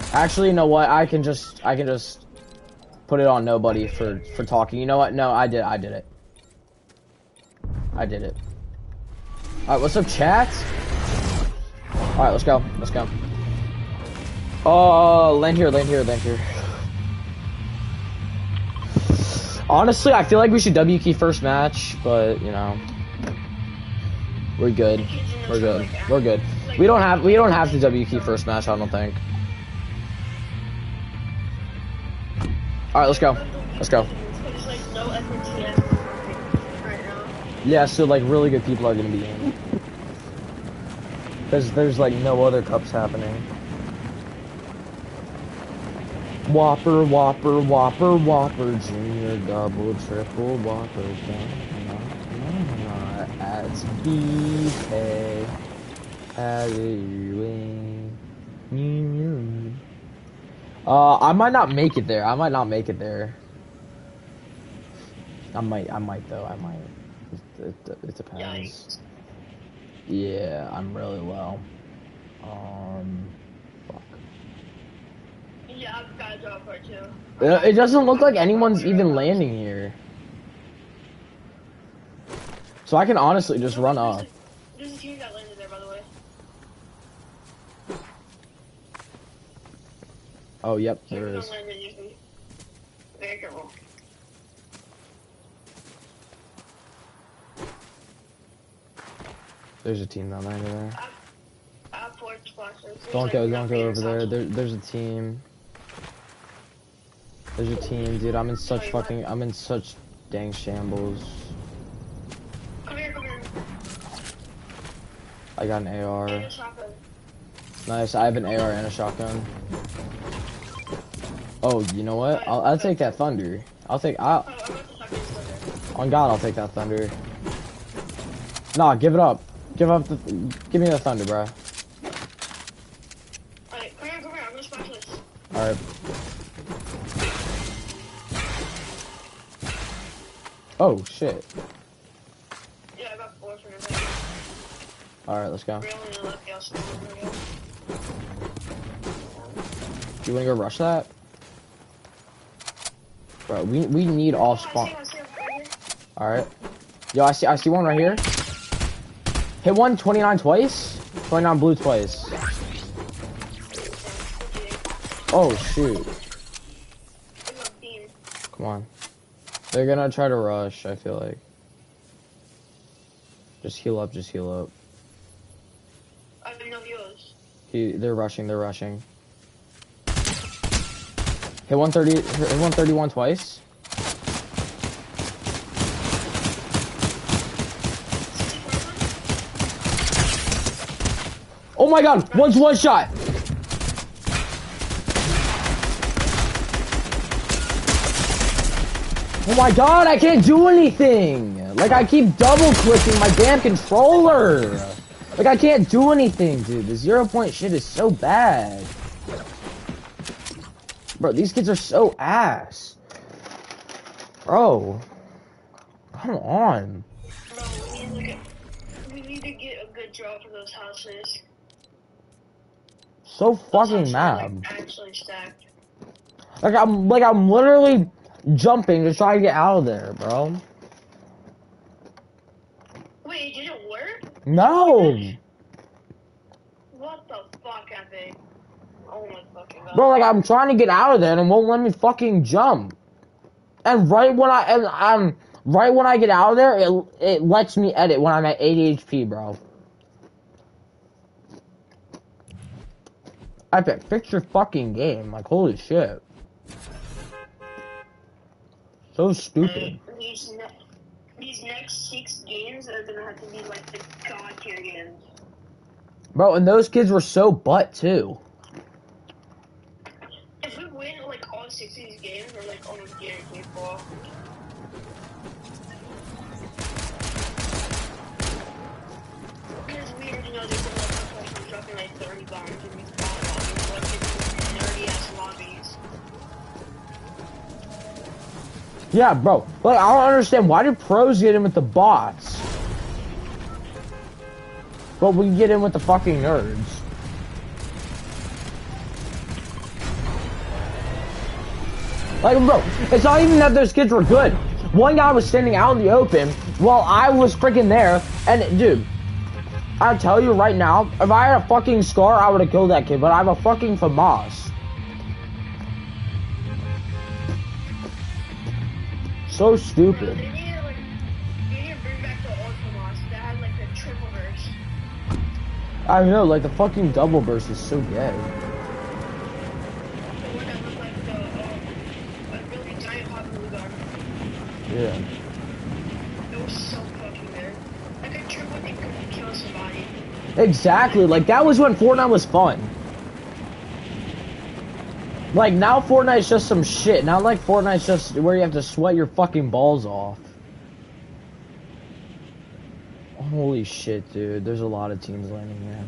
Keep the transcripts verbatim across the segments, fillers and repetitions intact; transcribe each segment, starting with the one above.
Actually, you know what? I can just, I can just put it on nobody for for talking. You know what? No, I did, I did it. I did it. All right, what's up, chat? All right, let's go. Let's go. Oh, uh, land here, land here, land here. Honestly, I feel like we should W key first match, but you know, we're good. We're good. We're good. We don't have we don't have to W key first match. I don't think. All right, let's go. Let's go. Yeah, so like really good people are gonna be in. Because there's like no other cups happening. Whopper, Whopper, Whopper, Whopper, Junior, Double, Triple, Whopper, That's B K. Uh, I might not make it there. I might not make it there. I might. I might though. I might. It, it, it depends. Yeah, I'm really low. Um. Yeah, I've got a job for it too. Uh, it doesn't look like anyone's even landing here. So I can honestly just run up. There's a team that landed there, by the way. Oh, yep, there is. Very careful. There's a team that landed there. I have four spots. Don't go, don't go over there. there. There's a team. There's a team, dude. I'm in such fucking, I'm in such dang shambles. Come here, come here. I got an A R. And a shotgun. Nice, I have an A R and a shotgun. Oh, you know what? I'll, I'll take that thunder. I'll take, I'll, on God, I'll take that thunder. Nah, give it up. Give up the, give me the thunder, bro. Alright, come here, come here. I'm gonna splash this. Alright. Oh, shit. Yeah, I got four for your Alright, let's go. Really lucky, I'll still over here. You wanna go rush that? Bro, we we need all spawn. Alright. Yo, I see I see one right here. Hit one, twenty-nine twice. twenty-nine blue twice. Oh shoot. Come on. They're gonna try to rush, I feel like. Just heal up, just heal up. I have no heals. He, they're rushing, they're rushing. Hit one thirty, hit one thirty-one twice. Oh my god, one's one shot! Oh my god, I can't do anything! Like, I keep double clicking my damn controller! Like, I can't do anything, dude. The zero point shit is so bad. Bro, these kids are so ass. Bro. Come on. Bro, we need to get, we need to get a good draw for those houses. So Those fucking houses are, mad. like, actually stacked. Like, I'm, like, I'm literally jumping to try to get out of there, bro. Wait, did it work? No! What the fuck, Epic? Oh my fucking god. Bro, like, I'm trying to get out of there and it won't let me fucking jump. And right when I, and I'm, right when I get out of there, it, it lets me edit when I'm at eighty H P, bro. Epic, fix your fucking game. Like, holy shit. So stupid. Uh, these, ne these next six games are gonna have to be like the god tier games. Bro, and those kids were so butt too. If we win like all six of these games, we're like almost guaranteed fall. Because we already know there's a lot of people dropping like thirty bombs in these bombs, like nerdy ass lobbies. Yeah, bro. Like, I don't understand. Why do pros get in with the bots? But we get in with the fucking nerds. Like, bro, it's not even that those kids were good. One guy was standing out in the open while I was freaking there. And, dude, I tell you right now, if I had a fucking scar, I would have killed that kid. But I have a fucking FAMAS. So stupid. Bro, they need to, like, they need to bring back the old FAMAS that had, like, the triple burst. I know, like, the fucking double burst is so gay. Yeah. It was so fucking good. Like a triple thing could kill somebody. Exactly, like that was when Fortnite was fun. Like now Fortnite's just some shit. Now like Fortnite's just where you have to sweat your fucking balls off. Holy shit, dude. There's a lot of teams landing here.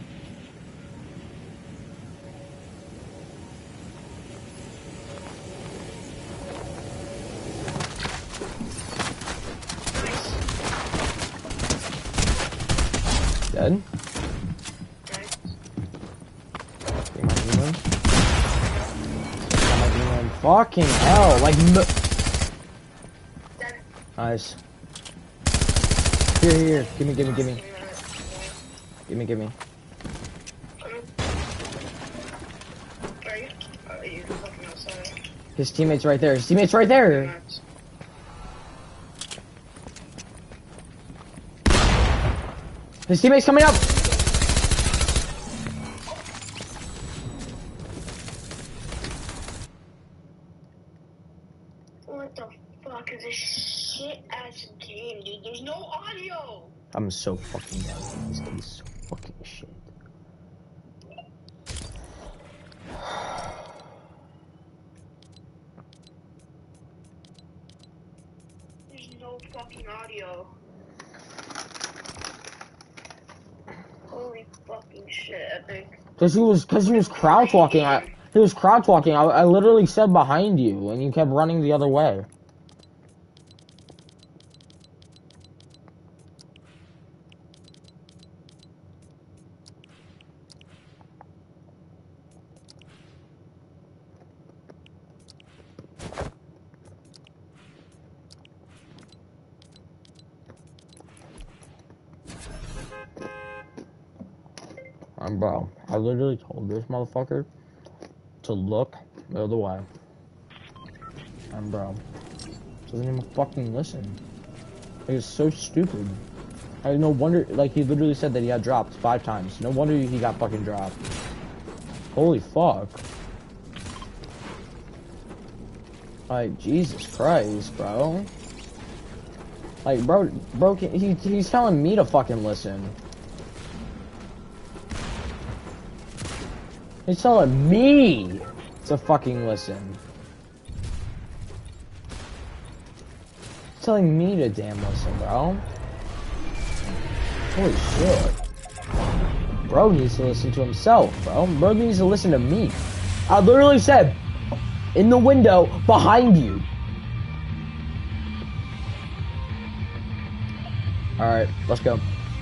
Dead? Nice. Get my demon. Get my demon. Fucking hell, like no. Dead. Nice. Here, here, here. Gimme, gimme, gimme. Gimme, gimme. Are you? Are you fucking outside? His teammate's right there. His teammate's right there. His teammate's coming up. What the fuck is this shit ass game, dude? There's no audio. I'm so fucking down. This game's so fucking shit. There's no fucking audio. Holy fucking shit, Epic. Cause he was, cause he was crouch walking. I, he was crouch walking. I, I literally said behind you, and you kept running the other way. Um, bro, I literally told this motherfucker to look the other way. Um, bro, doesn't even fucking listen. Like, it's so stupid. I no wonder, like, he literally said that he had dropped five times. No wonder he got fucking dropped. Holy fuck. Like, Jesus Christ, bro. Like, bro, bro, he, he's telling me to fucking listen. He's telling me to fucking listen. He's telling me to damn listen, bro. Holy shit. Bro needs to listen to himself, bro. Bro needs to listen to me. I literally said, in the window behind you. Alright, let's go.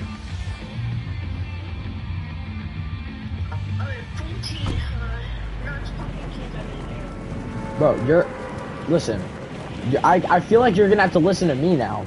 Bro, you're... Listen. I, I feel like you're gonna have to listen to me now.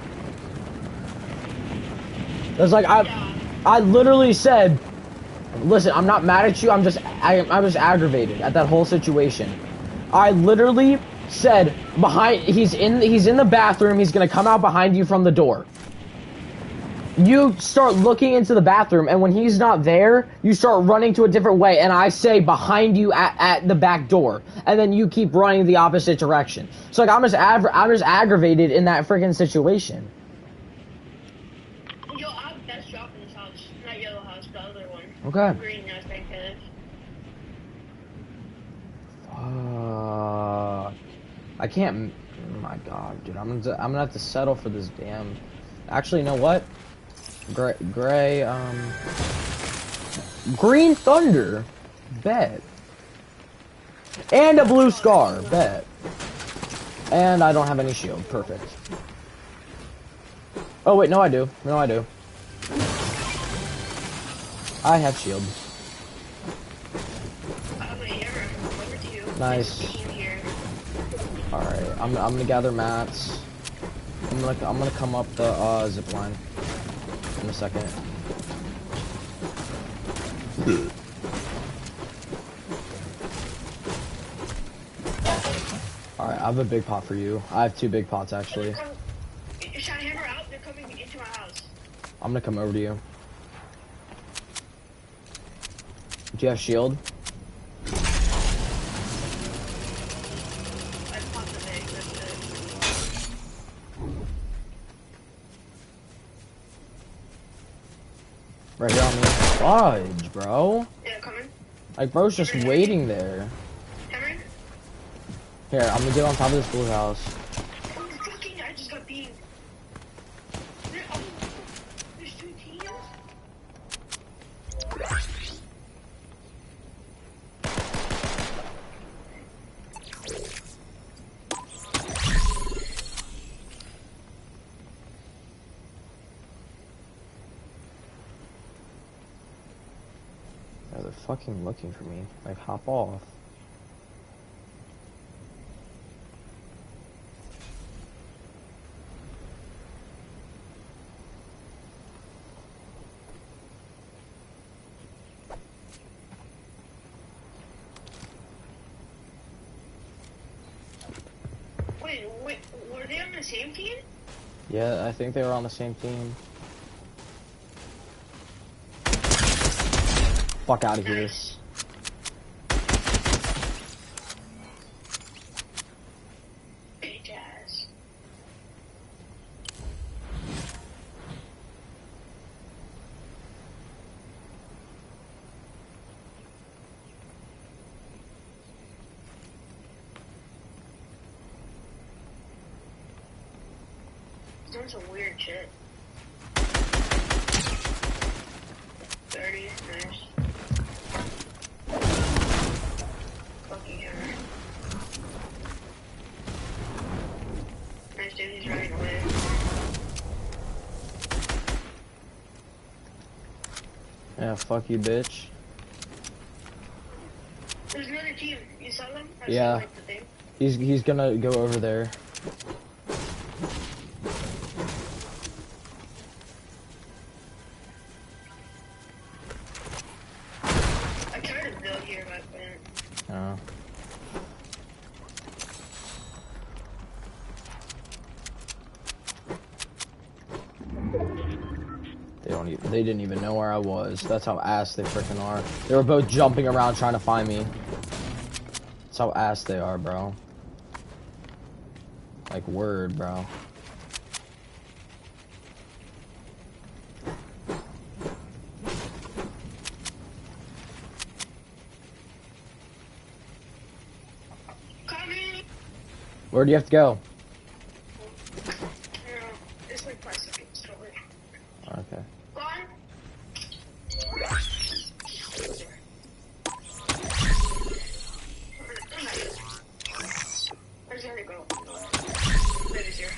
It's like, I... I literally said... Listen, I'm not mad at you, I'm just... I, I'm just aggravated at that whole situation. I literally said, behind... He's in, he's in the bathroom, he's gonna come out behind you from the door. You start looking into the bathroom, and when he's not there, you start running to a different way, and I say behind you at, at the back door, and then you keep running the opposite direction. So like I'm just ag I'm just aggravated in that freaking situation. Yo, I have best drop in this house, not yellow house, the other one. Okay. Green house, thank goodness. Fuck. I can't. Oh my god, dude. I'm gonna I'm gonna have to settle for this damn. Actually, you know what? Gray, gray, um, Green Thunder, bet, and a blue scar, bet, and I don't have any shield, perfect. Oh wait, no I do, no I do. I have shield. I'm a hero, number two. Nice. Team here. Alright, I'm, I'm gonna gather mats. I'm gonna, I'm gonna come up the uh, zip line in a second. Alright, I have a big pot for you. I have two big pots actually. Should I hammer out? They're coming into my house. I'm gonna come over to you. Do you have shield? I popped the egg, that's it. Right here on me. Fudge, bro. Yeah, coming. Like, bro's just waiting there. Hammering? Here, I'm gonna get on top of this blue house. Oh, fucking, I just got beamed. There, oh, there's two teams? Yeah, they're fucking looking for me. Like, hop off. Wait, wait, were they on the same team? Yeah, I think they were on the same team. Fuck out of here. Nice. Bitch ass. Doing some weird shit. thirty, nice. Fucking hammer. Nice dude, he's running away. Yeah, fuck you, bitch. There's another team. You saw them? I Yeah. saw, like, the thing. He's he's gonna go over there. I tried to build here, but I couldn't. Oh. They don't even, they didn't even know where I was. That's how ass they freaking are. They were both jumping around trying to find me. That's how ass they are, bro. Like, word, bro. Coming! Where do you have to go? No, it's like five seconds. Don't worry. Okay. Gone? Where's the other girl? There it is here.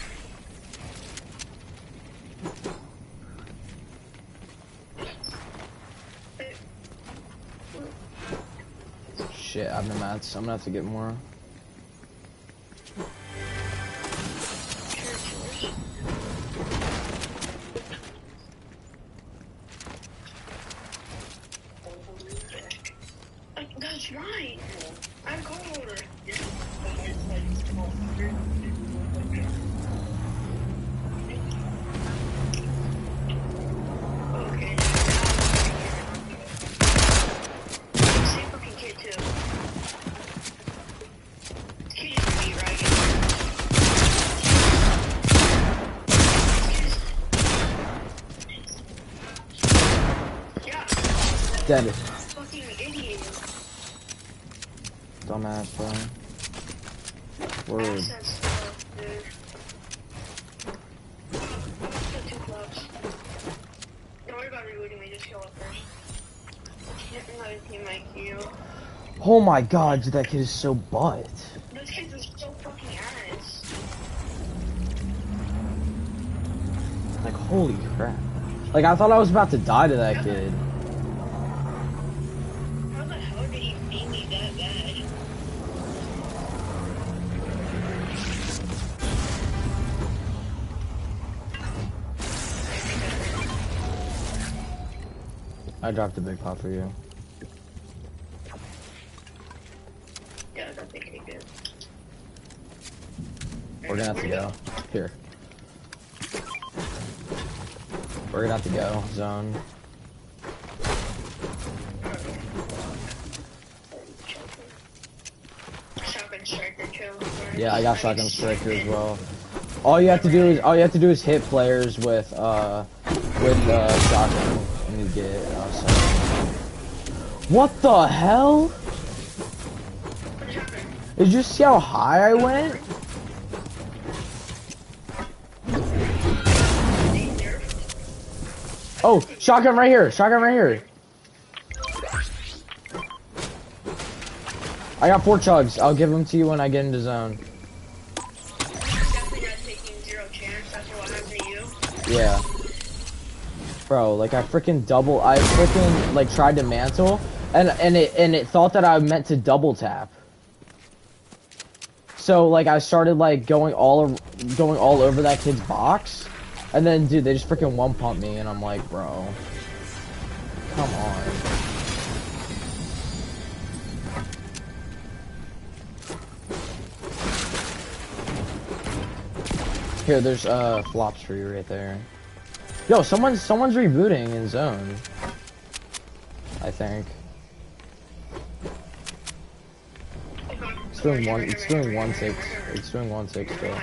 Shit, I have no mats. I'm gonna have to get more. That's right. I'm cold. Okay. Same fucking kid too. This kid used to be right. Yeah. Dead. Fucking idiot. Dumbass, bro. Word. Access stuff, dude. Got two clubs. Don't worry about rebooting me, just kill it first. Hit another team like you. Oh my god, dude, that kid is so butt. Those kids are so fucking ass. Like, holy crap. Like, I thought I was about to die to that kid. How the hell did he beat me that bad? I dropped a big pot for you. Yeah, I don't think he did. We're gonna have to go. Here. We're gonna have to go. Zone. Shotgun striker too. Yeah, I got shotgun striker as well. All you have to do is all you have to do is hit players with uh with uh shotgun and you get uh, so. What the hell? Did you see how high I went? Oh, shotgun right here. Shotgun right here. I got four chugs. I'll give them to you when I get into zone. Definitely not taking zero chance after what happened to you. Yeah. Bro, like I freaking double I freaking like tried to mantle and and it and it thought that I meant to double tap. So like I started like going all going all over that kid's box, and then dude they just freaking one pump me and I'm like, bro, come on. Here, there's uh flops for you right there. Yo, someone's someone's rebooting in zone. I think. It's doing one. It's doing one six. It's doing one six still.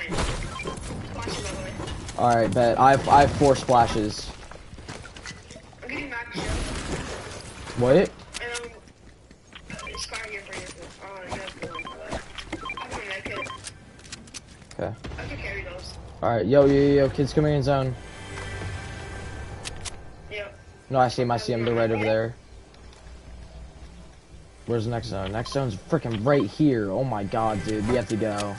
All right, bet. I have I have four splashes. I'm getting max shield. What? And um, it's fire here for you. Oh, you have to one for that. I'm gonna make it. Okay. I can carry those. All right, yo, yo, yo, kids coming in zone. Yep. No, I see him. I see him. They're right over there. Where's the next zone? Next zone's freaking right here. Oh my god, dude. We have to go.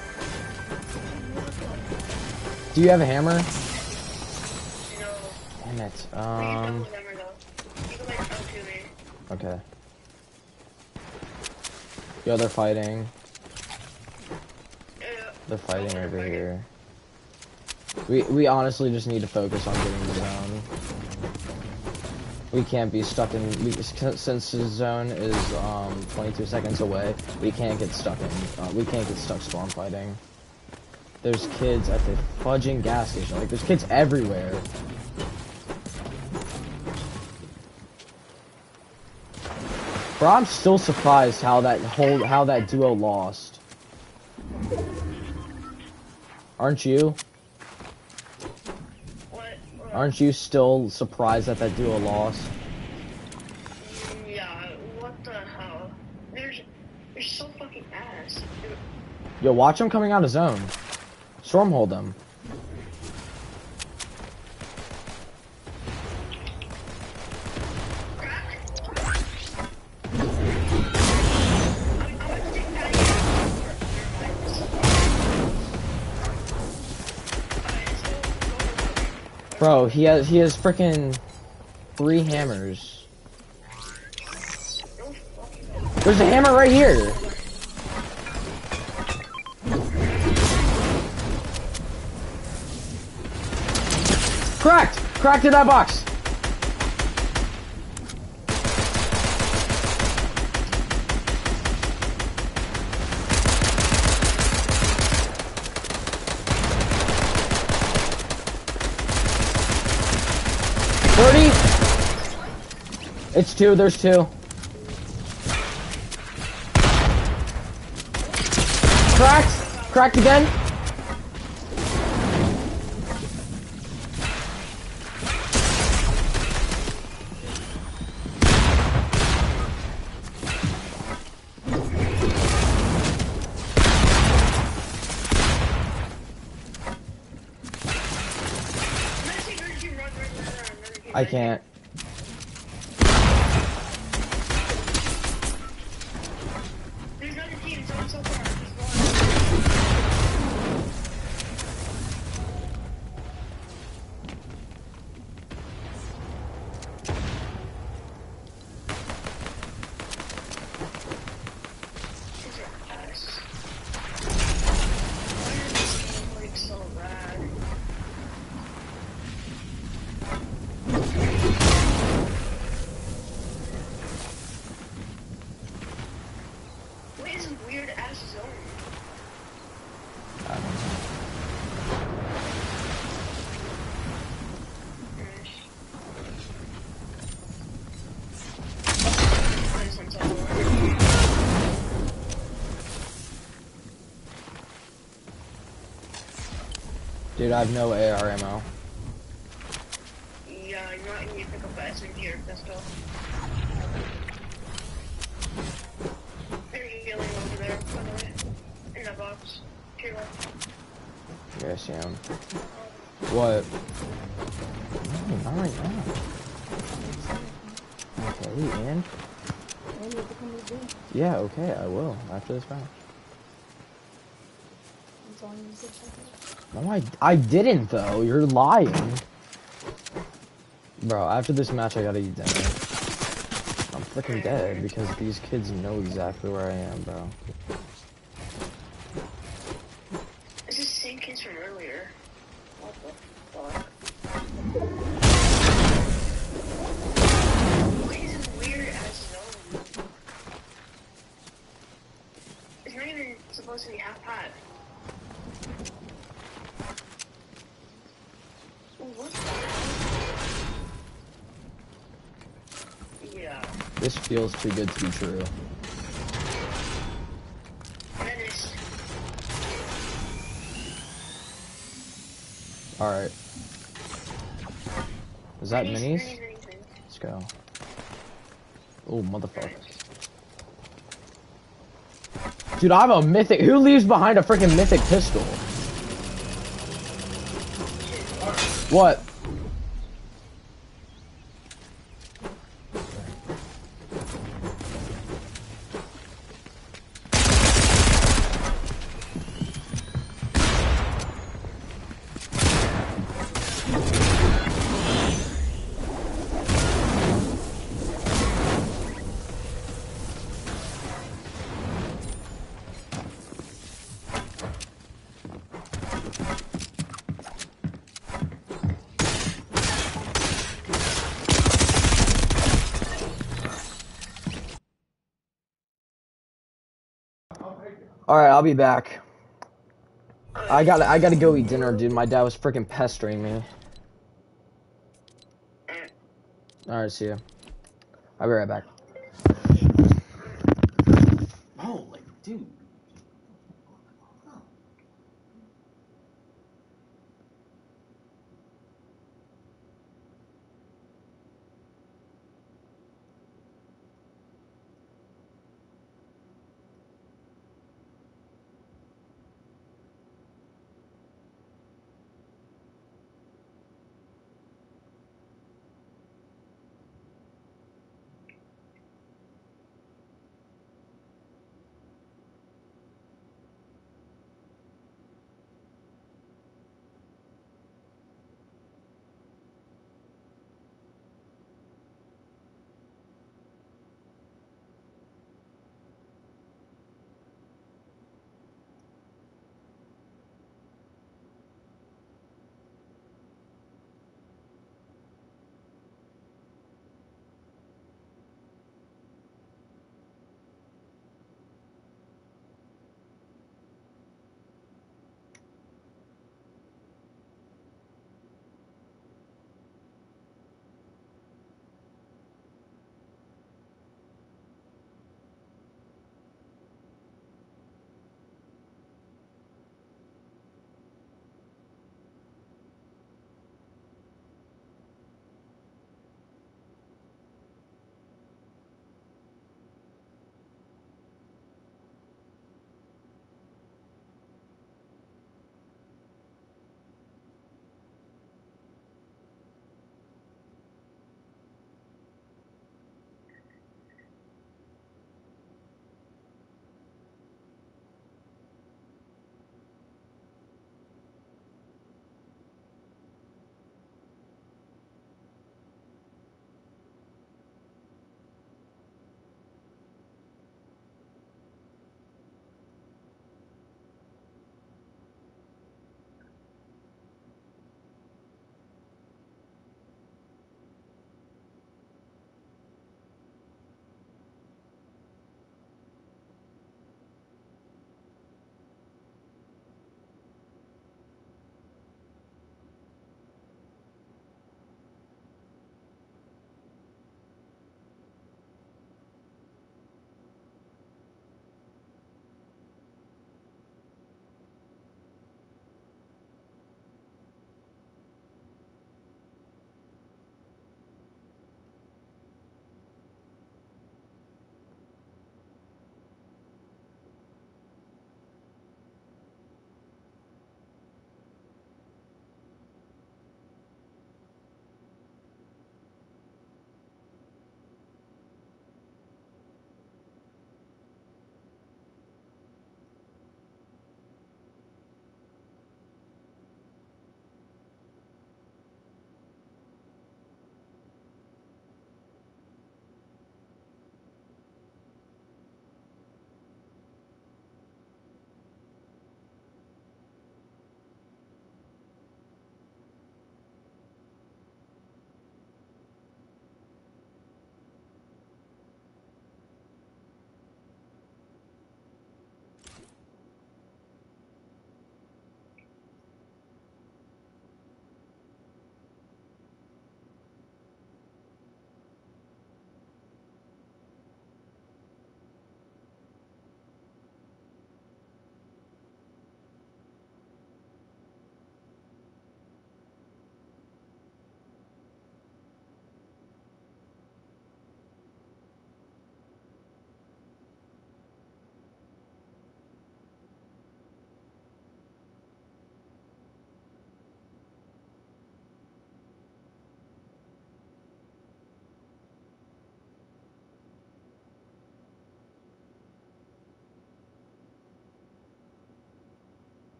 Do you have a hammer? No. Damn it. We can Um. double hammer though. You can like come to me. Okay. Yo, they're fighting. Yeah. They're fighting over here. We we honestly just need to focus on getting the zone. We can't be stuck in we, since the zone is um twenty-two seconds away. We can't get stuck in. Uh, we can't get stuck storm fighting. There's kids at the fudging gas station. Like there's kids everywhere. Bro, I'm still surprised how that whole how that duo lost. Aren't you? What? What? Aren't you still surprised that that duo lost? Yeah. What the hell? There's, they're so fucking ass. Dude. Yo, watch them coming out of zone. Stormhold them. Bro, he has he has freaking three hammers. There's a hammer right here. Cracked! Cracked in that box! thirty! It's two, there's two. Cracked! Cracked again! I can't. There's another team, so so far. There's What is a weird ass zone? I don't know. Dude, I have no A R ammo. Yeah, you know what? You need to pick up a S M G or pistol. They're healing over there, by the way. In that box. To your left. Yes, I am. What? No, not right now. Okay, and? Yeah, okay, I will, after this match. No, I, I didn't, though. You're lying. Bro, after this match, I gotta eat dinner. I'm freaking dead, because these kids know exactly where I am, bro. This is the same kids from earlier. What the fuck? What is this weird ass zone? It's not even supposed to be half pipe. What the hell? Yeah. This feels too good to be true. Menace. Alright. Is that Minis, minis? minis, minis, minis. Let's go. Oh, motherfucker. Dude, I have a mythic. Who leaves behind a freaking mythic pistol? What? Alright, I'll be back. I gotta, I gotta go eat dinner, dude. My dad was freaking pestering me. Alright, see ya. I'll be right back. Oh, like, dude.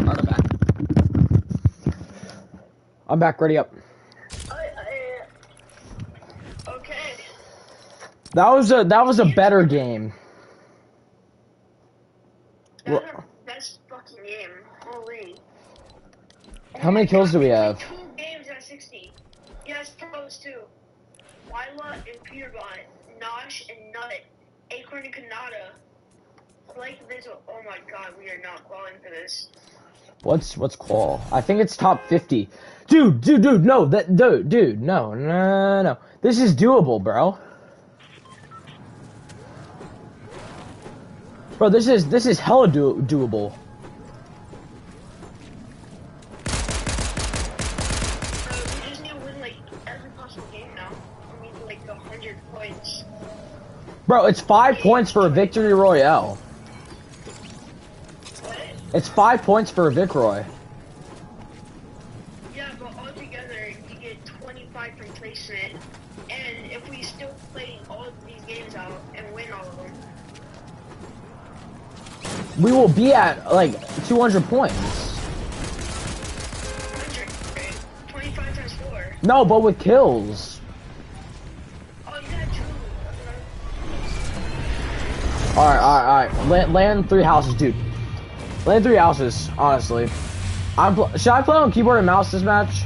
Alright, I'm back. I'm back, ready up. I, I, okay. That was a that was a better game. That's our best fucking game. Holy. How many kills do we have? Two games at sixty. Yes, pros too. Lila and Peterbot, Nosh and Nut, Acorn and Kanata. Like this. Oh my god, we are not qualifying for this. What's what's qual? I think it's top fifty. Dude, dude, dude, no, that dude, dude, no, no, no, no. This is doable, bro. Bro, this is this is hella do doable. Uh, we just need to win like every possible game now. We need like a hundred points. Bro, it's five points for a victory royale. What? It's five points for a Vic Roy. Yeah, but altogether you get twenty-five from placement. And if we still play all of these games out and win all of them, We will be at like two hundred points. one hundred, right? twenty-five times four. No, but with kills. Oh, yeah, true. Alright, alright, alright. Land, land three houses, dude. Land three houses, honestly. I'm pl Should I play on keyboard and mouse this match?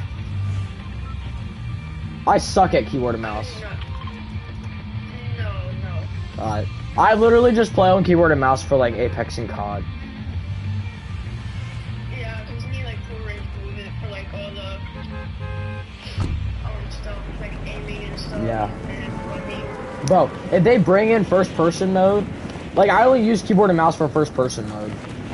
I suck at keyboard and mouse. No, no. Alright. I literally just play on keyboard and mouse for like Apex and C O D. Yeah, because you need like full range movement for like all the um stuff, like aiming and stuff. Yeah. And running. Bro, if they bring in first person mode, like I only use keyboard and mouse for first person mode.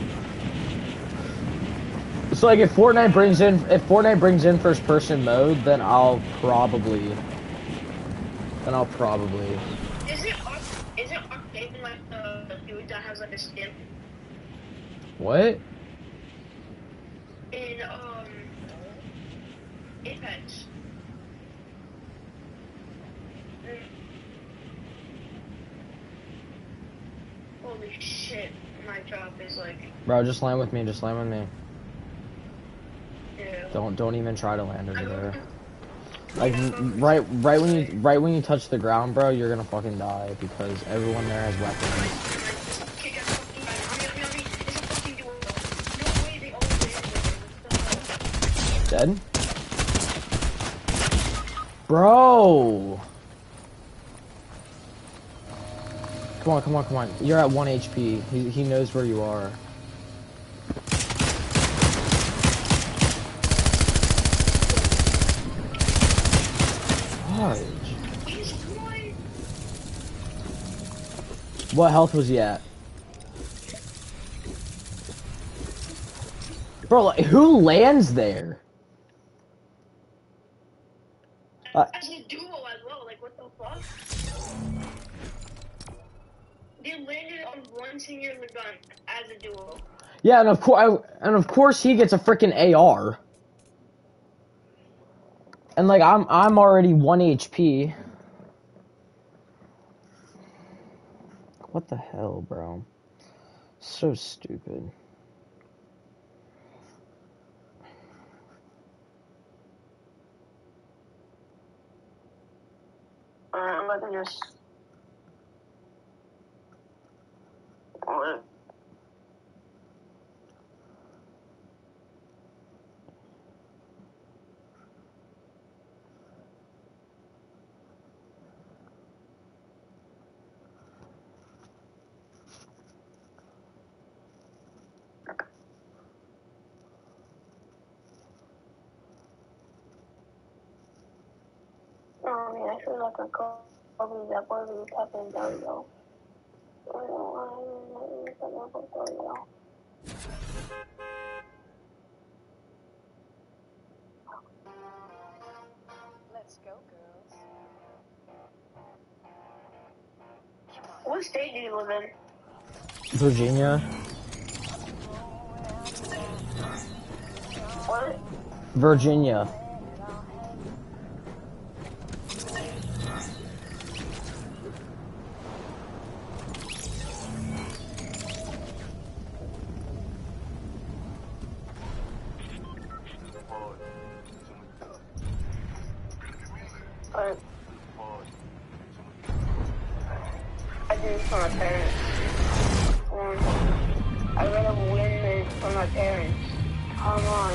So like if Fortnite brings in if Fortnite brings in first person mode, then I'll probably then I'll probably Is it up, is it updating like the, the dude that has like a skin What? in um Apex? Mm. Holy shit, my job is like, Bro, just land with me, just land with me. yeah. Don't don't even try to land over there. Like right right when you right when you touch the ground, bro, you're gonna fucking die because everyone there has weapons. Dead? Bro! Come on, come on, come on. You're at one H P. He he knows where you are. What health was he at? Bro, like, who lands there? Uh, As a duo as well, like what the fuck? They landed on one singular gun as a duo. yeah, and of course, and of course, he gets a freaking A R. And like, I'm I'm already one H P. What the hell, bro? So stupid. Alright, I'm about to just... What? Oh, man, I feel like a Kobe that boy really tough and dirty, though. I don't know why I don't know. Let's go, girls. What state do you live in? Virginia. What? Virginia. this for my parents. Um, I'd rather win this for my parents. Come on.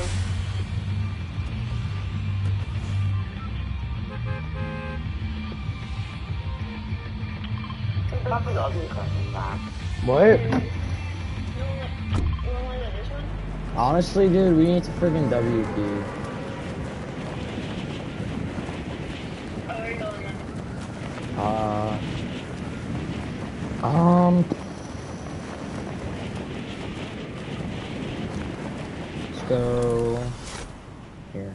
Probably all the questions back. What? You want you want to this one? Honestly, dude, we need to friggin' W P. Oh, are you going then? Uh. Um. Let's go here.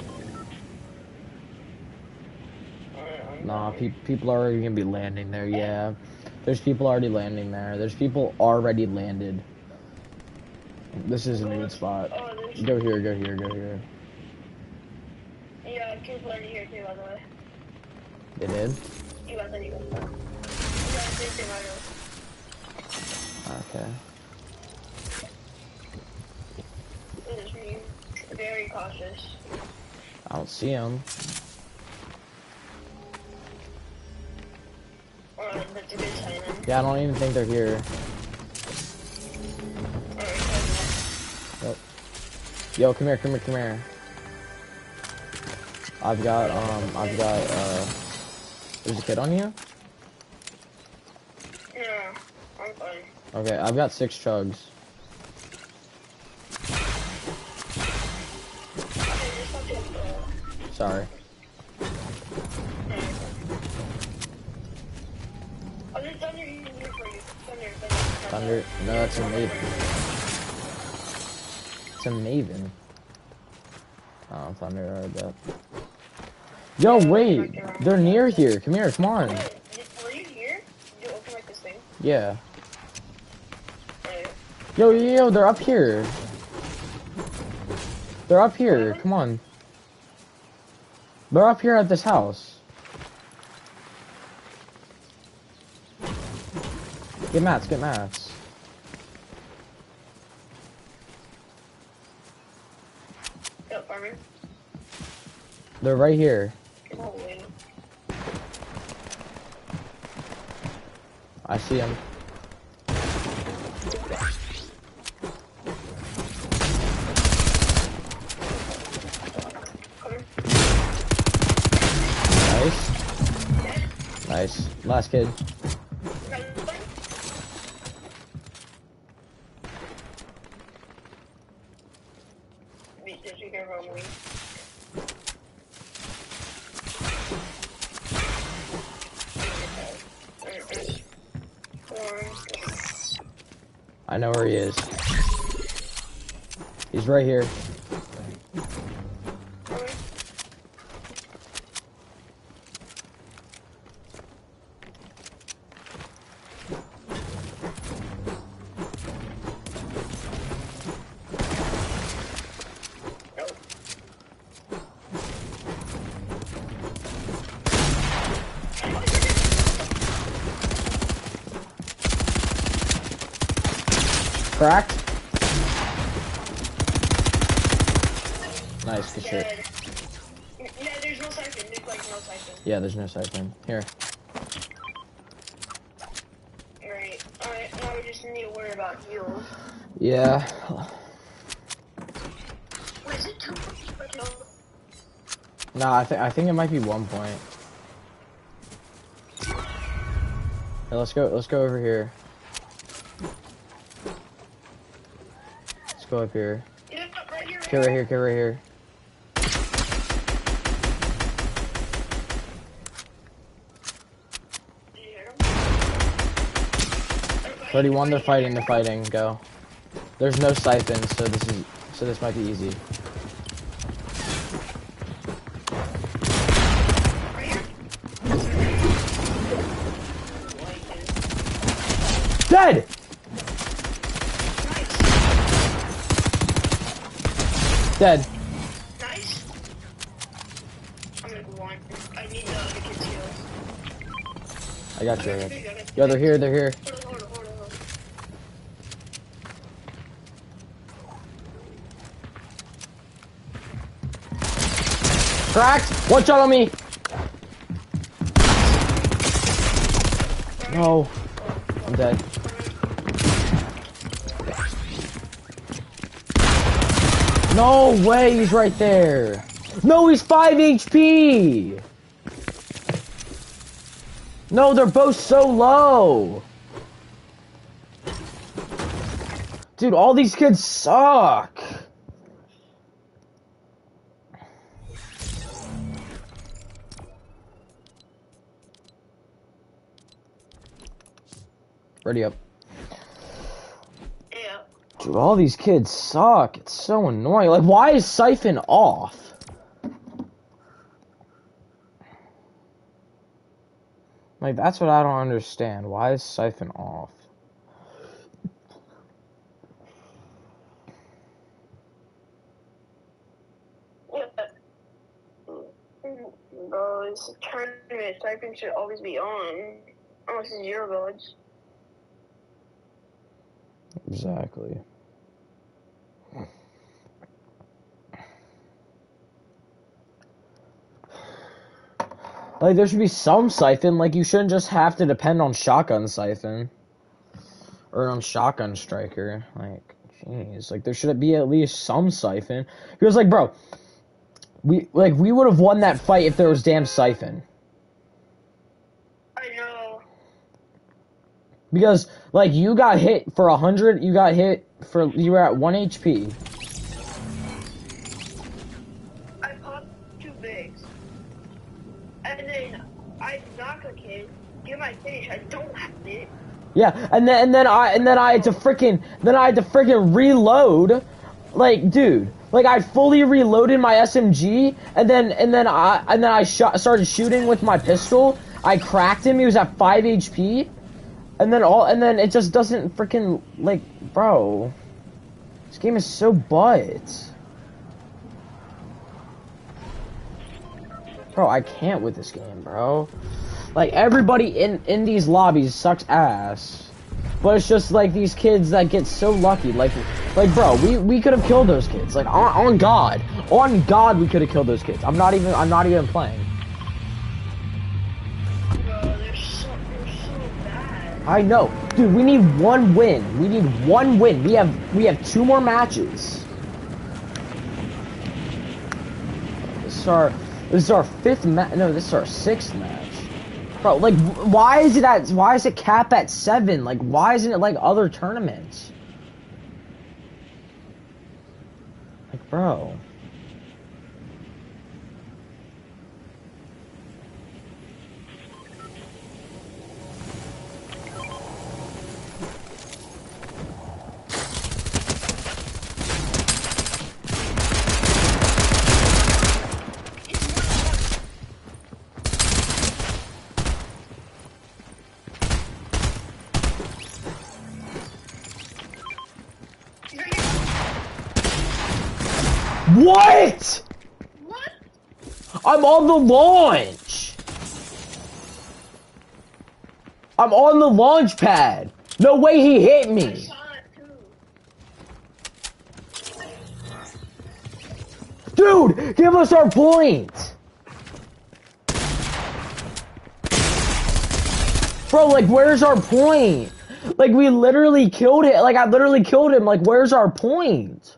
Nah, pe people are already gonna be landing there. Yeah, there's people already landing there. There's people already landed. This isn't a good spot. Oh, there's... Go here, go here, go here. Yeah, kids landing here too, by the way. They did? You guys landing here. Yeah, they did right now. Okay. It is me. Very cautious. I don't see them. Alright, that's a good sign then. Yeah, I don't even think they're here. Alright, Yep. Yo, come here, come here, come here. I've got, um, I've got, uh... There's a kid on you? yeah, I'm fine. Okay, I've got six chugs. Okay, just watch it. Uh, Sorry. oh, there's thunder here for you. Thunder, thunder. Thunder? No, that's a Maven. It's a Maven. Oh, Thunder, I heard that. Yo, wait! They're near here. Come here, come on. Wait, were you here? Did you open like this thing? Yeah. Alright. Yo, yo, yo, they're up here. They're up here. Come on. They're up here at this house. Get mats, get mats. Yo, farmer. They're right here. Oh, wait. I see them. Nice. Nice. Last kid. Did you hear from me? I know where he is. He's right here. Cracked. Nice, good shit. Yeah, there's no siphon. There's like no siphon. Yeah, there's no siphon. Here. Alright, alright, now we just need to worry about heals. Yeah. Wait, is it two points per kill? Nah, I think I think it might be one point. Hey, let's go. Let's go over here. Let's go up here. Yeah, right here, right Okay, right here. Okay, right here. Did you hear him? thirty-one. They're fighting. They're fighting. Go. There's no siphon, so this is so this might be easy. Right here. Dead. Dead. Nice. I'm gonna go on. I need the other kids' heals. I got you. I got you. Yo, they're here. They're here. Hold on, hold on, hold on, hold on. Cracked. One shot on me. No. I'm dead. No way, he's right there. No, he's five H P. No, they're both so low. Dude, all these kids suck. Ready up. Yeah. Dude, all these kids suck. It's so annoying. Like, why is Siphon off? Like, that's what I don't understand. Why is Siphon off? Bro, it's a tournament. Siphon should always be on. Unless it's your village. Exactly. Like, there should be some Siphon. Like, you shouldn't just have to depend on Shotgun Siphon. Or on Shotgun Striker. Like, jeez. Like, there should be at least some Siphon. Because, like, bro, we, like, we would have won that fight if there was damn Siphon. I know. Because, like, you got hit for a hundred, you got hit for, you were at one H P. I popped two bigs. And then I knock a kid, get my finish, I don't have it. Yeah, and then, and then I, and then I had to frickin', then I had to frickin' reload. Like, dude, like, I fully reloaded my S M G, and then, and then I, and then I shot, started shooting with my pistol. I cracked him, he was at five H P. And then all, and then it just doesn't frickin', like, bro. This game is so butt. Bro, I can't with this game, bro. Like, everybody in, in these lobbies sucks ass. But it's just, like, these kids that get so lucky. Like, like bro, we, we could have killed those kids. Like, on, on God. On God, we could have killed those kids. I'm not even, I'm not even playing. I know. Dude, we need one win. We need one win. We have we have two more matches. This is our this is our fifth match. No, this is our sixth match. Bro, like, why is it at why is it cap at seven? Like, why isn't it like other tournaments? Like, bro. What? What? I'm on the launch. I'm on the launch pad. No way he hit I me. saw it too. Dude, give us our point. Bro, like, where's our point? Like, we literally killed it. Like, I literally killed him. Like, where's our point?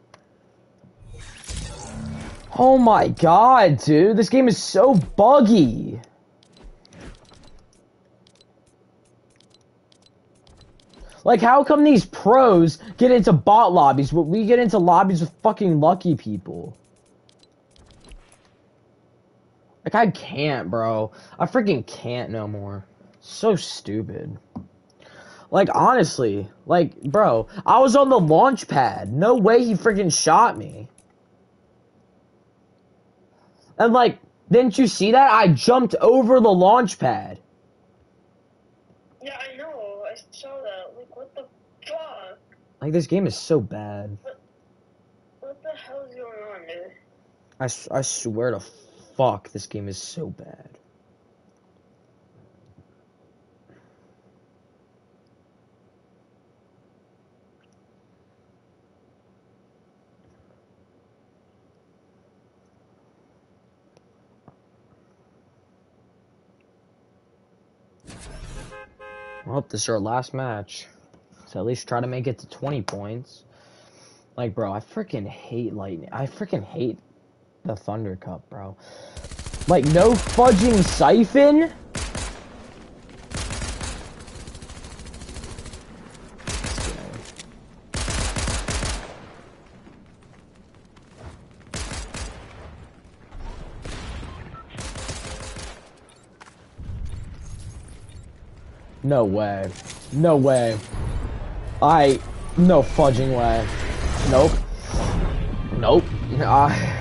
Oh my God, dude. This game is so buggy. Like, how come these pros get into bot lobbies, but we get into lobbies with fucking lucky people? Like, I can't, bro. I freaking can't no more. So stupid. Like, honestly, like, bro, I was on the launch pad. No way he freaking shot me. And, like, didn't you see that? I jumped over the launch pad. Yeah, I know. I saw that. Like, what the fuck? Like, this game is so bad. What, what the hell is going on, dude? I, s- I swear to fuck, this game is so bad. Well, this is our last match. So at least try to make it to twenty points. Like, bro, I freaking hate Lightning. I freaking hate the Thunder Cup, bro. Like, no fudging siphon? No way. No way. I... No fudging way. Nope. Nope. I...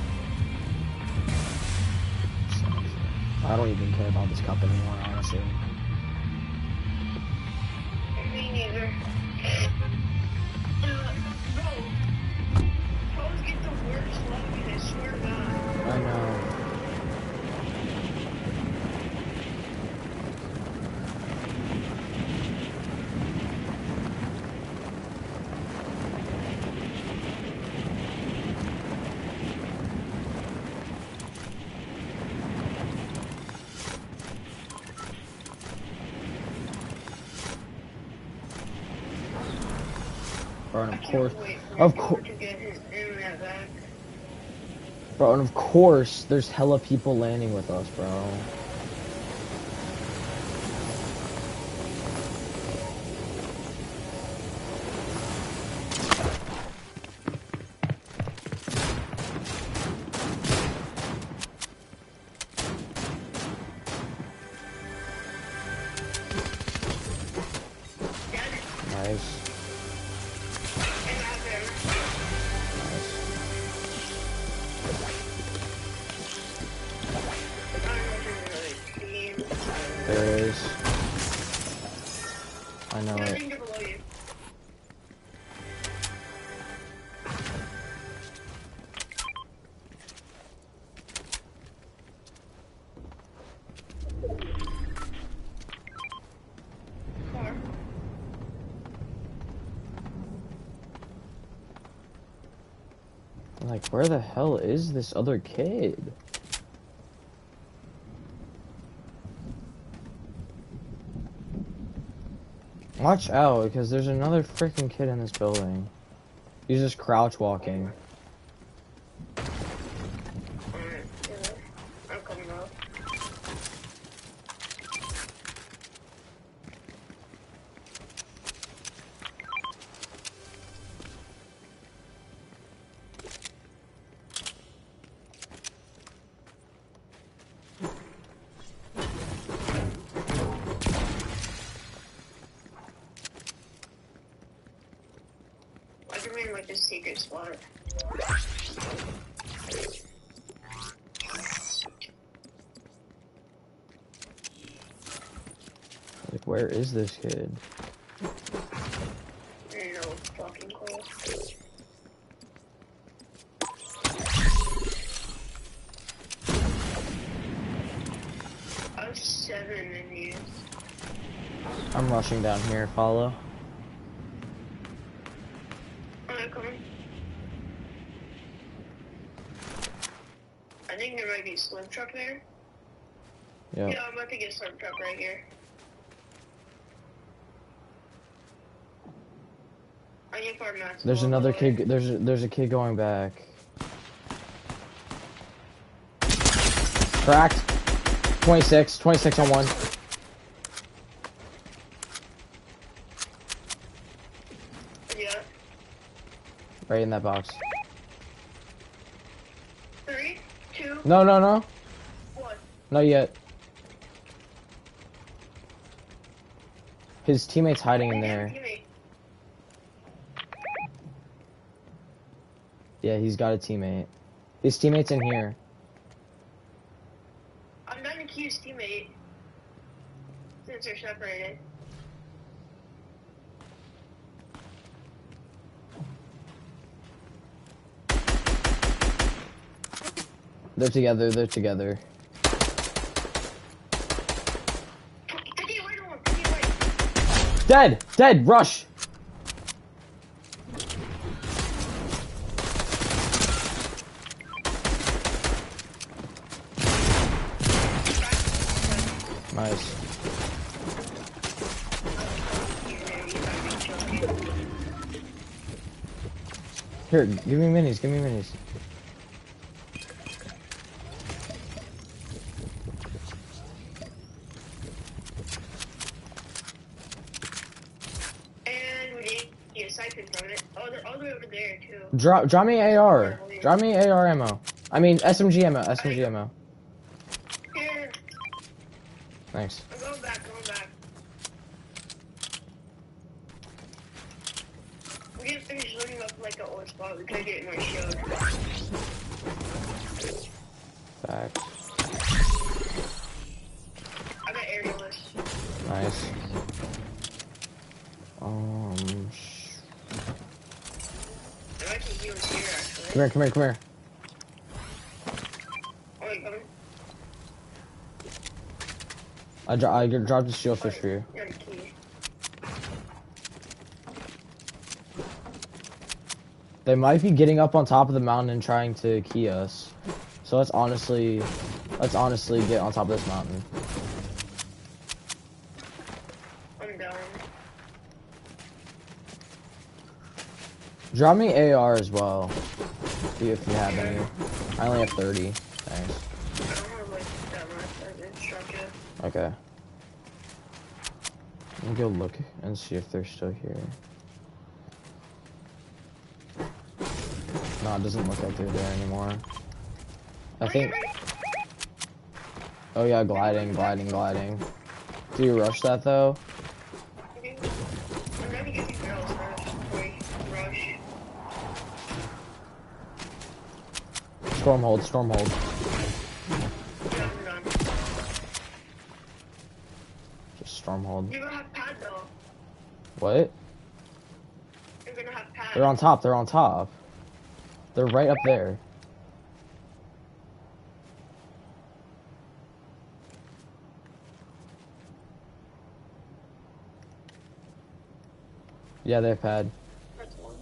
I don't even care about this cup anymore, honestly. Me neither. Uh, bro, pros get the worst luck, and I swear to God. I know. Bro, and of course, of course, To get his internet back. bro, and of course, there's hella people landing with us, bro. Nice. And out there. Nice. There it is. I know it. Nothing below you. Car. Like, where the hell is this other kid? Watch out, because there's another freaking kid in this building. He's just crouch walking. Alright, yeah. I'm coming out. I can make like a secret spot. Like, where is this kid? No fucking clue. I have seven menus. I'm rushing down here, follow. I'm coming. I think there might be a slim truck there. Yep. Yeah, I'm about to get a slim truck right here. I need far max. There's another kid, there's a, there's a kid going back. Cracked. twenty-six, twenty-six on one. Yeah. Right in that box. Three, two, No, no, no. one. Not yet. His teammate's hiding in there. Teammate. Yeah, he's got a teammate. His teammate's in here. I'm not gonna kill his teammate. Since they're separated. They're together, they're together. fifty-eight right on one, fifty-eight right. Dead! Dead! Rush! Nice. Here, give me minis, give me minis. And we need to get a siphon from it. Oh, they're all the way over there, too. Drop, drop me A R. Drop me A R ammo. I mean, S M G ammo, S M G ammo. Here. Thanks. I'm going back, going back. We need to finish loading up like an old spot. We gotta get my shield. Back. I got aerialist. Nice. Um. I might take healers here, actually. Come here, come here, come here. Oh, wait, coming. I, dro I dropped the shield fish for you. You got a key. They might be getting up on top of the mountain and trying to key us. So let's honestly, let's honestly get on top of this mountain. I'm down. Drop me A R as well. See if you have any. I only have thirty. Thanks. I don't want to waste that much. I didn't instruct you. Okay. Let me go look and see if they're still here. No, it doesn't look like they're there anymore. I think... Oh yeah, gliding, gliding, gliding. Do you rush that though? I'm gonna get these girls first before we rush. Stormhold, stormhold. Yeah, I'm done. Just stormhold. You're gonna have pad though. What? You're gonna have pad. They're on top, they're on top. They're right up there. Yeah, they have pad. That's one.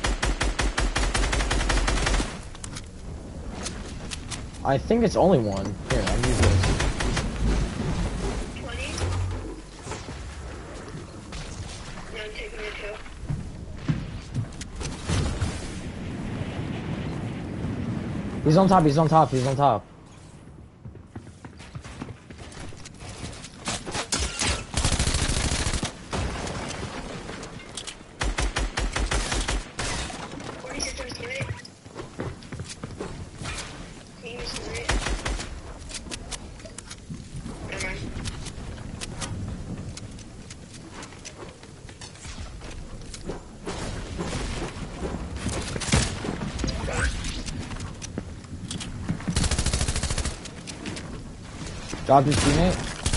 I think it's only one. Here, I'll use this. twenty. Yeah, I'm taking it too. He's on top, he's on top, he's on top. forty-six on his teammate. Team is teammate. Never mind. Dropped his teammate.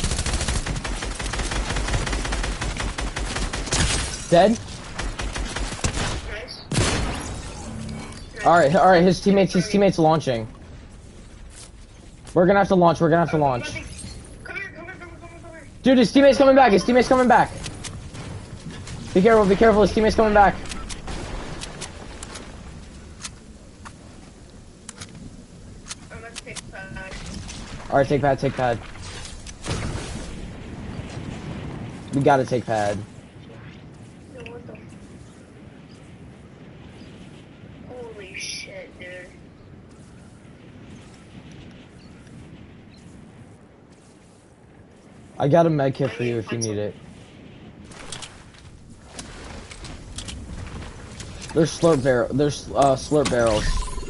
Dead? Nice. Alright, alright, his teammates, his teammates launching. We're gonna have to launch, we're gonna have to launch. Come here, come here, come here, come here, come here. Dude, his teammate's coming back, his teammate's coming back. Be careful, be careful, his teammate's coming back. I'm about to take pad. Alright, take pad, take pad. We gotta take pad. Yo, what the? Holy shit, dude. I got a med kit for you if you need it. There's slurp barrel, there's uh, slurp barrels.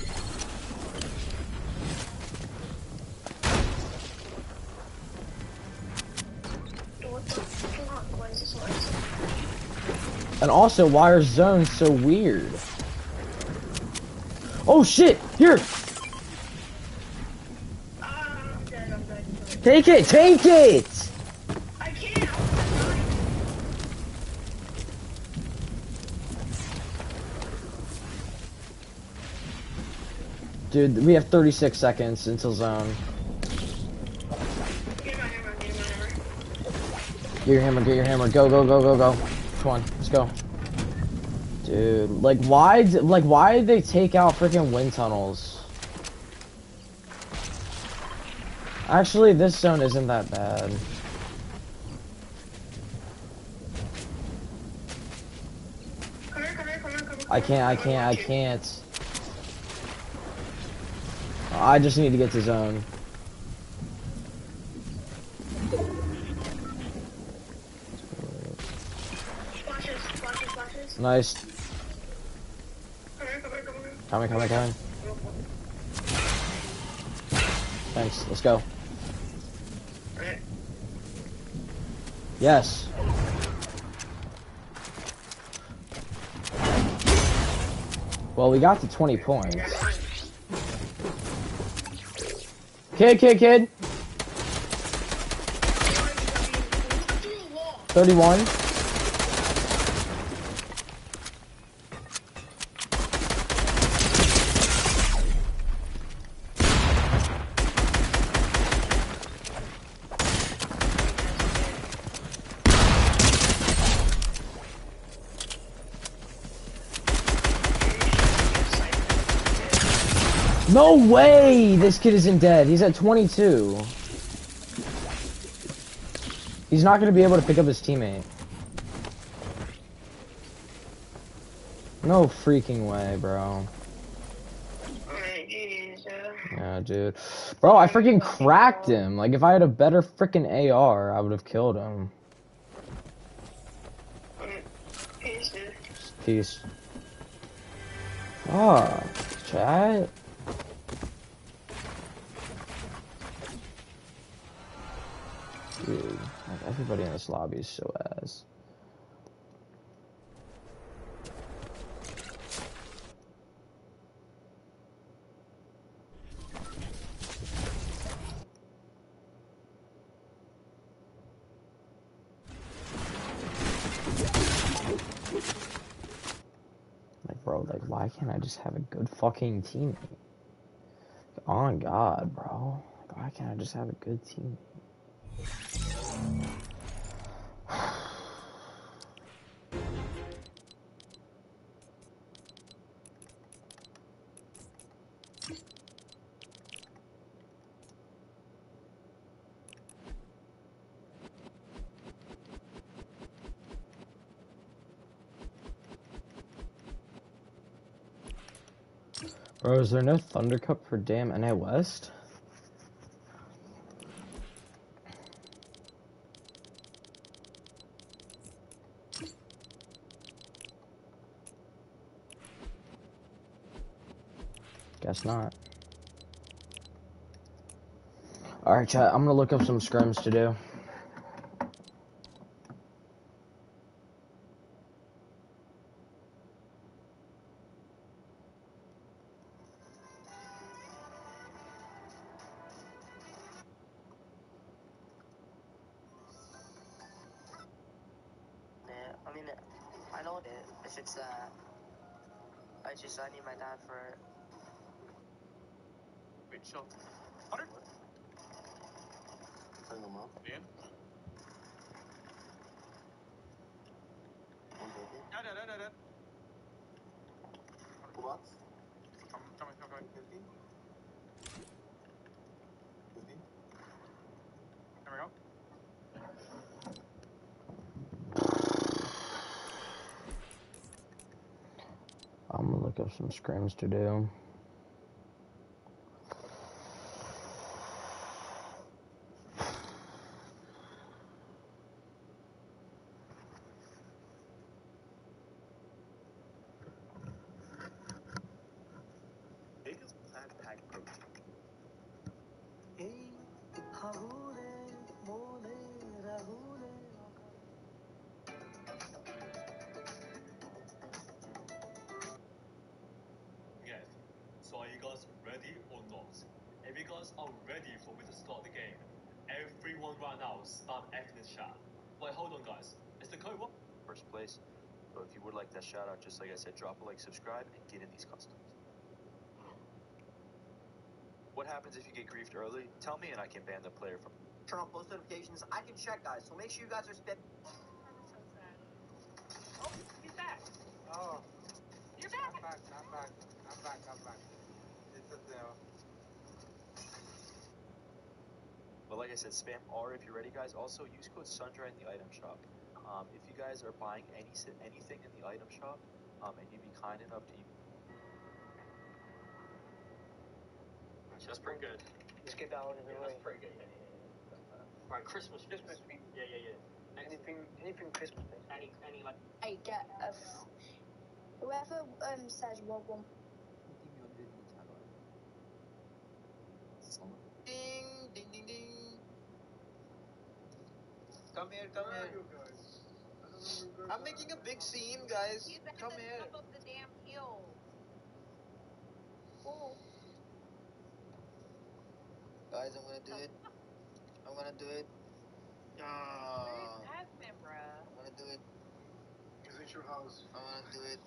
Yo, what the fuck? Why is this like? And also, why are zones so weird? Oh shit! Here! Ah, I'm dead, I'm dead. I'm dead. Take it! Take it! I can't. I'm dying. Dude, we have thirty-six seconds until zone. Get my hammer, get my hammer. Get your hammer, get your hammer. Go, go, go, go, go. Come on, let's go. Dude, like why, d- like why did they take out freaking wind tunnels? Actually, this zone isn't that bad. Come here, come here, come here, come here. I can't, I can't, I can't. I just need to get to zone. Flashes, flashes, flashes. Nice. Come here, come here, come here. Coming, coming, coming. Thanks, let's go. Alright. Yes. Well, we got to twenty points. Kid, kid, kid. thirty-one. No way! This kid isn't dead. He's at twenty-two. He's not gonna be able to pick up his teammate. No freaking way, bro. Alright, jeez, uh, Yeah, dude. Bro, I freaking cracked him. Like, if I had a better freaking A R, I would have killed him. alright. Peace, dude. Peace. Ah, chat. Dude, like everybody in this lobby is so ass. Like, bro, like, why can't I just have a good fucking teammate? On God, bro. Like, why can't I just have a good teammate? Bro, is there no Thunder Cup for damn N A West? Guess not. Alright, chat, I'm gonna look up some scrims to do. Yeah, I mean, I know it. If it's that, I just I need my dad for it. Wait, so, Hunter? Turn them up. Yeah. One second. No, no, no, no, no. Two bucks. Come, coming, coming, coming. Fifty. Fifty. There we go. I'm gonna look up some scrims to do. Biggest plant pack protein. Yes. So are you guys ready or not? If you guys are ready for me to start the game, everyone right now start F this chat. Wait, hold on guys. Is the code what? First place. So if you would like that shout out, just like I said, drop a like, subscribe, and get in these customs. What happens if you get griefed early? Tell me and I can ban the player from. Turn on post notifications. I can check, guys. So make sure you guys are spend. Oh, he's back. Oh, You're back. I'm back. I'm back. I'm back. I'm back. It's a zero. But like I said, spam R if you're ready, guys. Also, use code Sundry in the item shop. Um, if you guys are buying any anything in the item shop, Um, and you'd be kind enough to. That's pretty good. Let's get that out of the Yeah, way. that's pretty good. Yeah, yeah, yeah. Right, Christmas. Christmas theme. Yeah, yeah, yeah. Next. Anything, anything Christmas based. Any, any like. I get a. F- whoever um says what one. Ding, ding, ding, ding. Come here, come Where are here. you guys? I don't know where you guys I'm are. making a big scene, guys. He's at Come the here. top of the damn hill. Oh, Guys, I'm gonna do it. I'm gonna do it. Ah, Where is Aspen, bruh? I'm gonna do it. Is it your house? I'm gonna do it.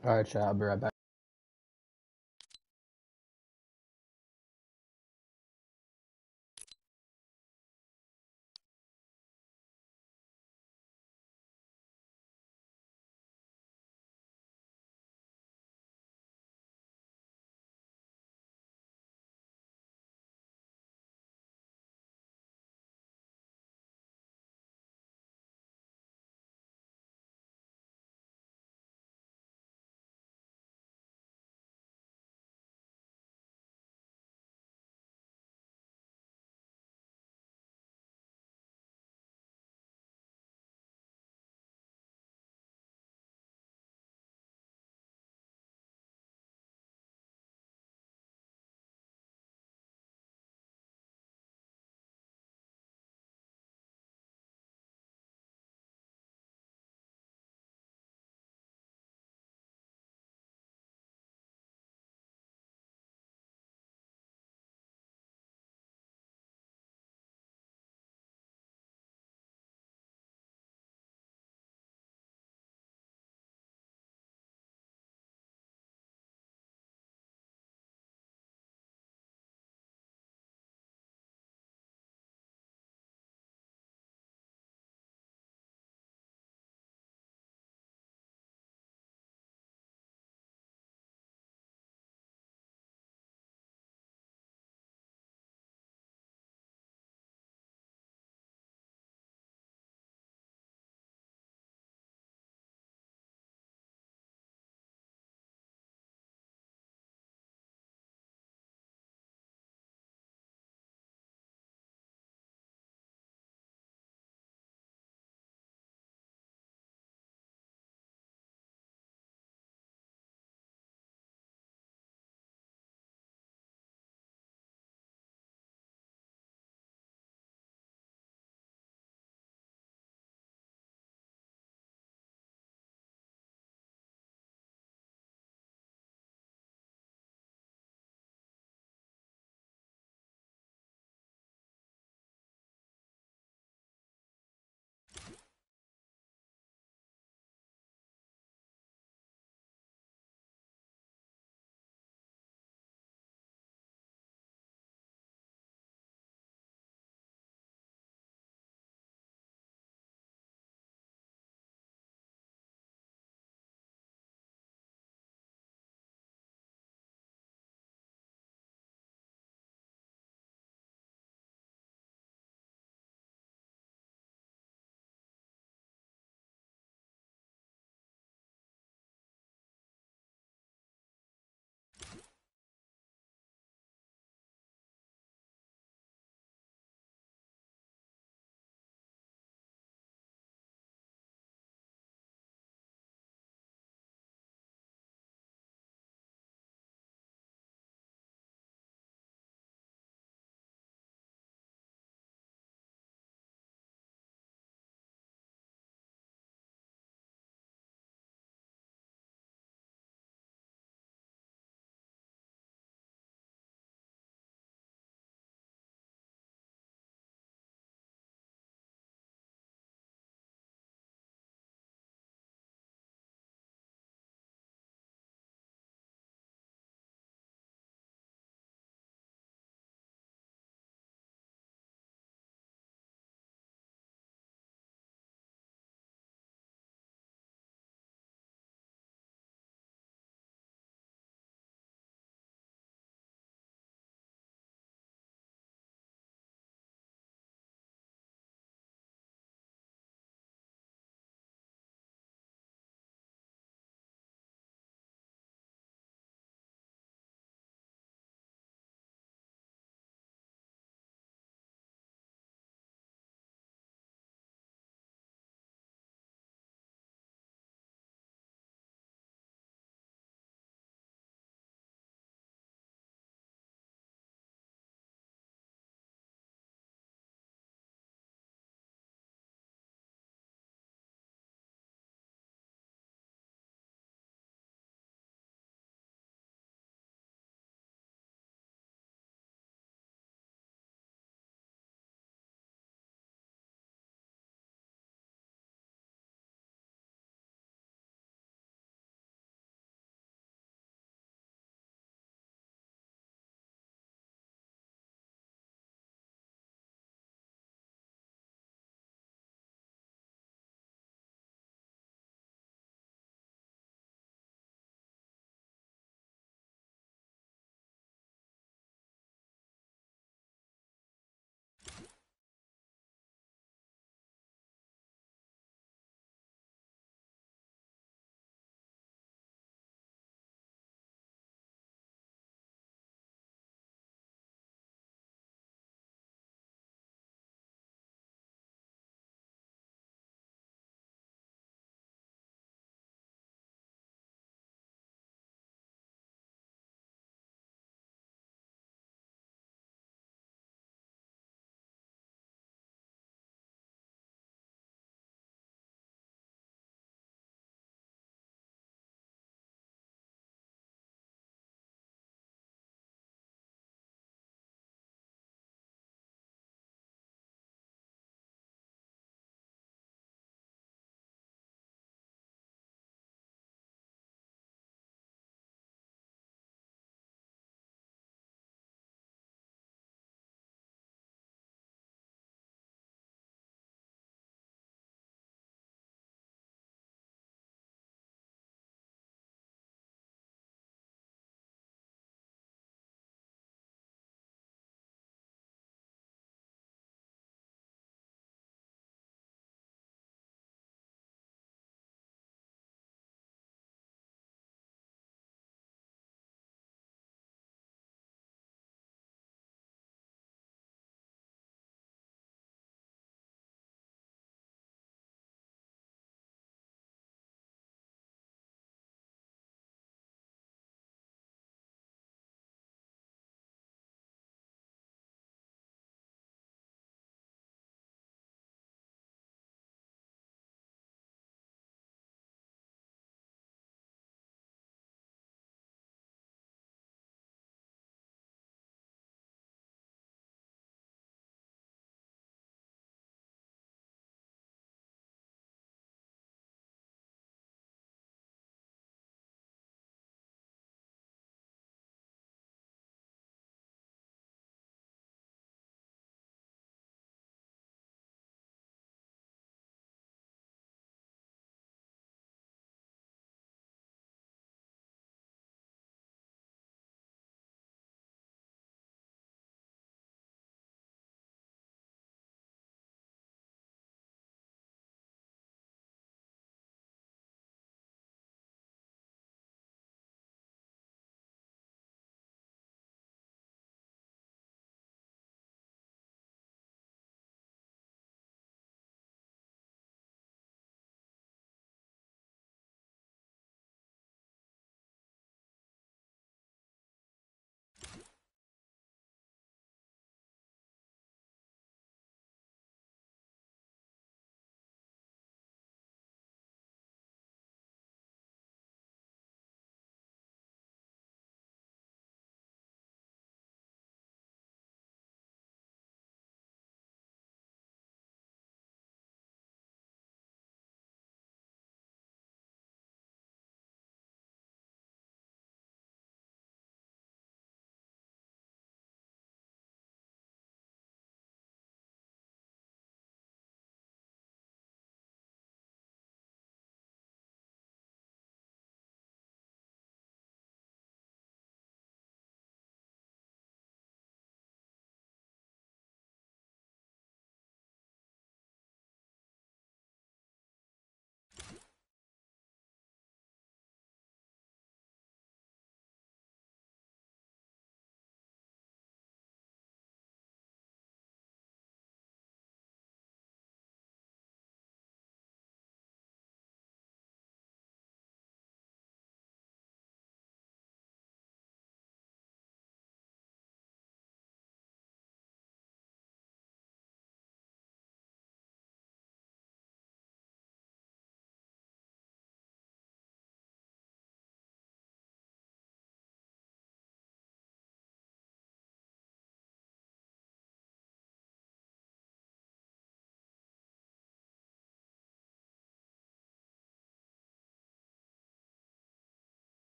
Alright, chat, I'll be right back.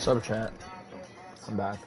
Sub chat. I'm back.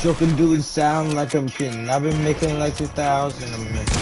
Joking, doing sound like I'm kidding. I've been making like two thousand. I'm making.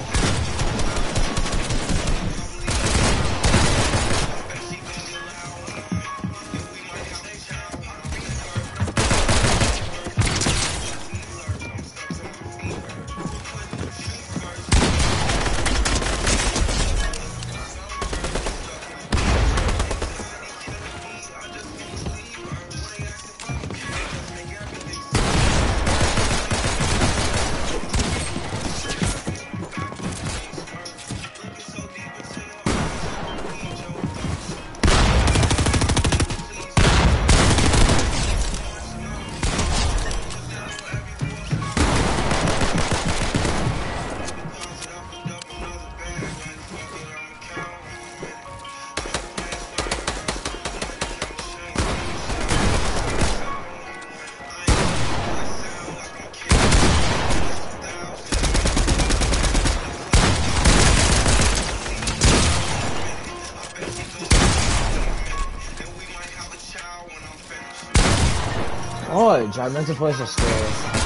Oh, I meant to place a stairs.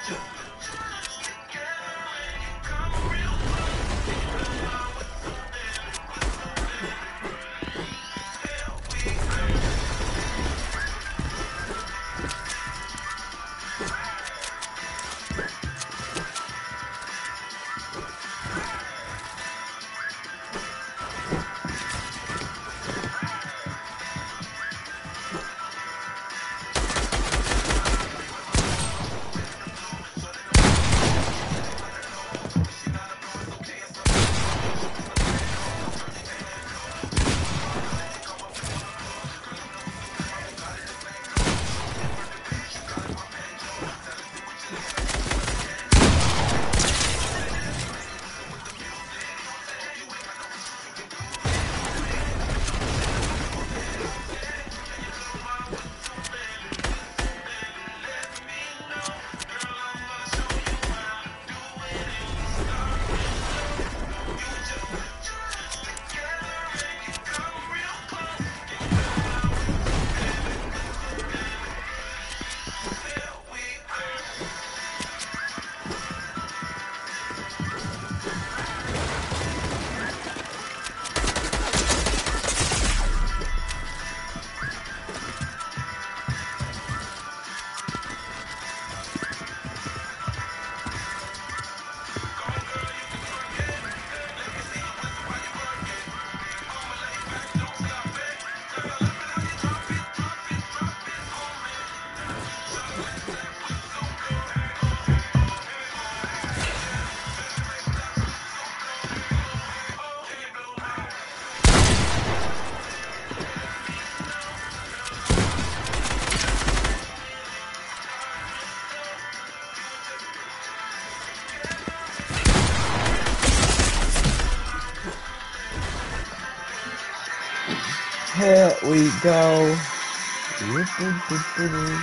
Here we go. Whoop-de-doo-doo-doo.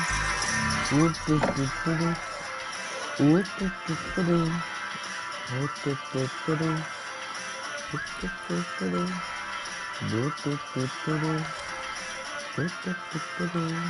Whoop-de-doo-doo-doo. Whoop-de-doo-doo-doo. Whoop-de-doo-doo-doo. Whoop-de-doo-doo-doo. Whoop-de-doo-doo-doo. Whoop-de-doo-doo-doo.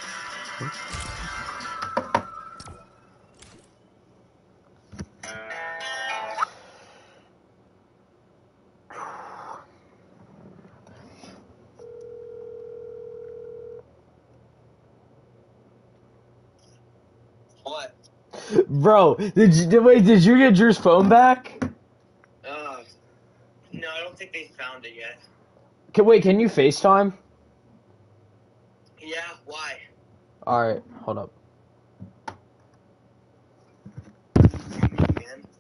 What? Bro, did you did, wait? Did you get Drew's phone back? Uh, no, I don't think they found it yet. Can wait? Can you FaceTime? Yeah, why? All right, hold up. Again?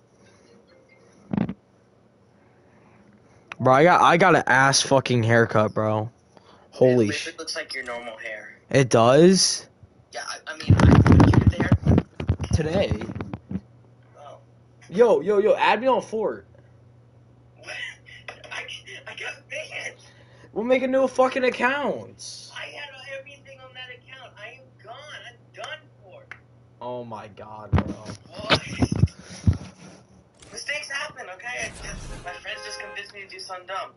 Bro, I got I got an ass fucking haircut, bro. Holy it, shit. It looks like your normal hair. It does? Yeah, I, I mean, I, when did you get the hair? Today. Oh. Yo, yo, yo, add me on Fort. What? I, I got banned. We'll make a new fucking account. I had everything on that account. I am gone. I'm done for. Oh my god, bro. What? Mistakes happen, okay? I just, my friends just convinced me to do something dumb.